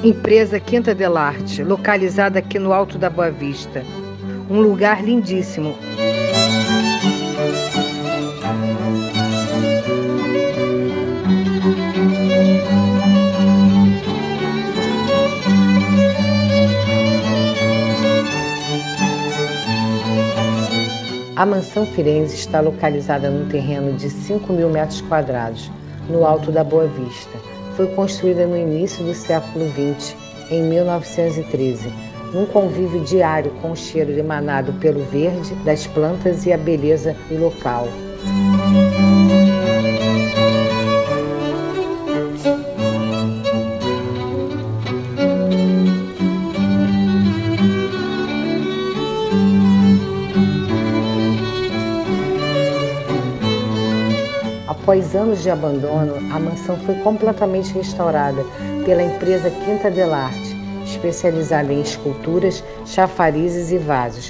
Empresa Quinta del Arte, localizada aqui no Alto da Boa Vista. Um lugar lindíssimo. A Mansão Firenze está localizada num terreno de 5.000 metros quadrados, no Alto da Boa Vista. Foi construída no início do século XX, em 1913, num convívio diário com o cheiro emanado pelo verde das plantas e a beleza do local. Após anos de abandono, a mansão foi completamente restaurada pela empresa Quinta del Arte, especializada em esculturas, chafarizes e vasos.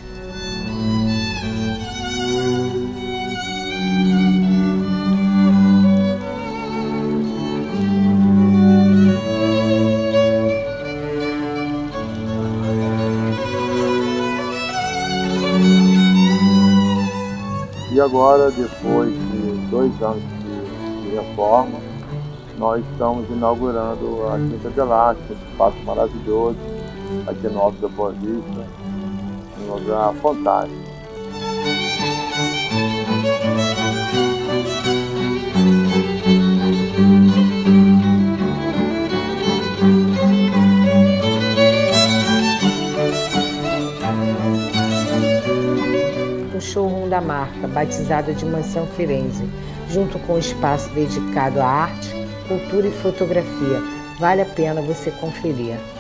E agora, depois de 2 anos de reforma, nós estamos inaugurando a Quinta del Arte, um espaço maravilhoso, aqui no Alto da Boa Vista, um lugar fantástico. O showroom da marca, batizada de Mansão Firenze, junto com um espaço dedicado à arte, cultura e fotografia. Vale a pena você conferir.